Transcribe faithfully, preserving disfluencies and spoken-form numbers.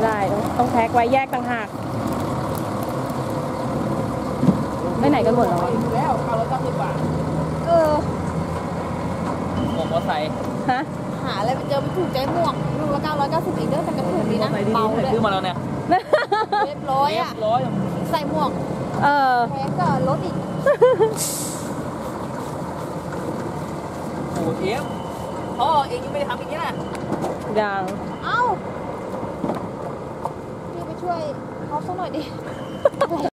ได้ต้องแพ็คไว้แยกต่างหากไปไหนกันหมดแล้วแล้วเก้าร้อยเก้าสิบบาทเออหมวกมอไซค์ฮะหาอะไรไปเจอมันถูกใจหมวกลูกละเก้าร้อยเก้าสิบเองเด้อแต่กระถูกดีนะเบาเลยซื้อมาแล้วเนี่ยเรียบร้อยอ่ะใส่หมวกเออแพงก็ลดอีกโอ้เอ็มพ่อเองยังไม่ได้ทำอย่างนี้นะยังเอ้าพี่ไปช่วยเขาสักหน่อยดิ